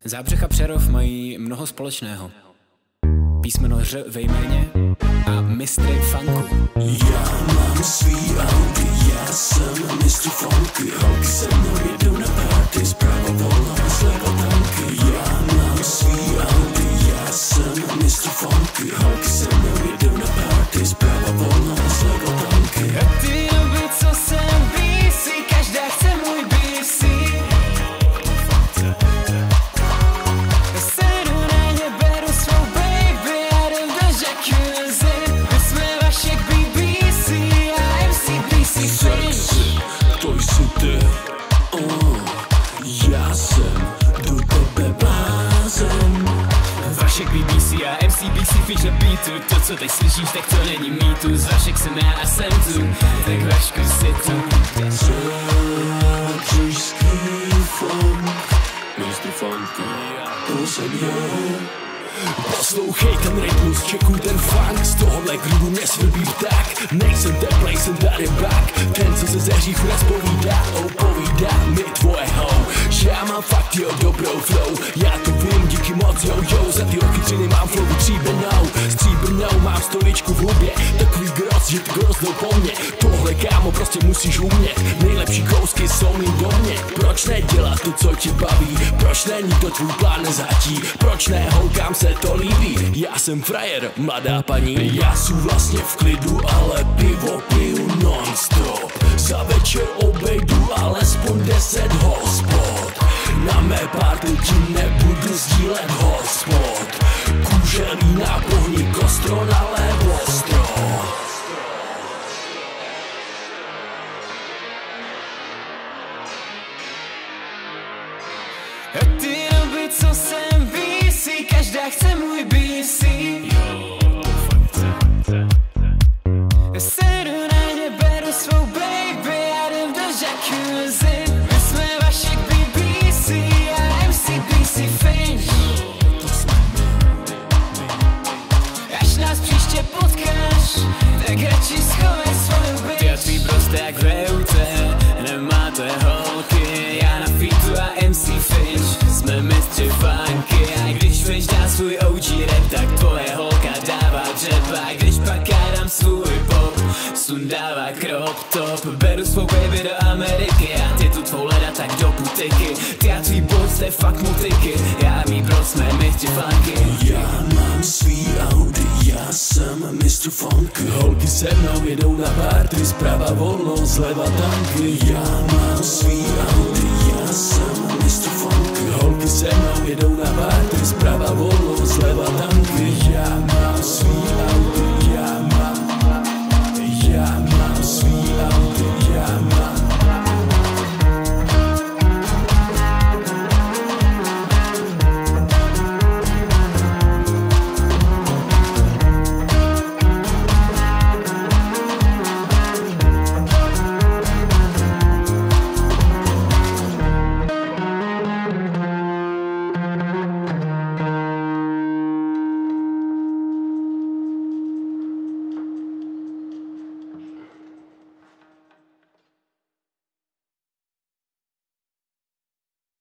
Zábřeh a Přerov mají mnoho společného. Písmeno Ř ve jméně a mistry funku. Já mám svý Audi, já jsem mistr funky. Holky se mnou jedou na party, zprava volna, zleva tanky. Já mám svý Audi, já jsem mistr funky. Holky se mnou jedou na party, zprava volna, zleva tanky. A ty doby, co jsem BC, každá chce můj BC. Sedu na ně, beru svou baby a jdem do jacuzzi. My jsme vašek BBC a MC Fintsche. To jsi ty, já jsem do tebe blázen. Vašek BBC a MC Fintsche beatu. To, co teď slyšíš, tak to není mýtus. Vašek jsem já a jsem tu, tak Vašku si tu. Zábřežský funk, mistr funky, to jsem já. Poslouchej ten rytmus, čekuj ten funk. Z tohohle groovu mě svrbí pták. Nejsem teplej, jsem tady back. Ten, co se ze hříchu rozpovídá, povídá mi tvoje hou. Že já mám fakt jo dobrou flow. Já to vím, díky moc jo. Za ty ochytřiny mám flow stříbrnou, mám stoličku v hubě. Takový gross, že ty grozdou po mně. Tohle kámo prostě musíš umět. Nejlepší kousky jsou mým domě. Proč nedělat to, co tě baví? Proč není to tvůj plán nezátí? Proč ne holkám se to líbí? Já jsem frajer, mladá paní. Já jsem vlastně v klidu, ale pivo piju non-stop. Za večer obejdu alespoň 10 hospod. Na mé party ti nebudu sdílet hospod. Kůželí na pohni, kostro na levostro. A ty doby, co jsem BC, každá chce můj BC. Sedu na ně, beru svou baby a jdem do jacuzzi. My jsme vašek BBC a MC Fintsche. Až nás příště potkáš, tak radši schovej svou bitch. Ty a tvý prosták VUT, nemáte holky. Já na featu a MC Fintsch jsme mistři funky. A když Fintsch dá svůj OG rap, tak tvoje holka dává dřep. A když pak já dám svůj pop, sundává crop top. Beru svou baby do Ameriky a ty tu tvou leda tak do putiky. Ty a tvý boys, jste fakt mutiky. Já a mý bro jsme mistři funky. Já mám svý Audi, já jsem mistr funky. Holky se mnou jedou na party, zprava volno, zleva tanky. Já mám svý Audi,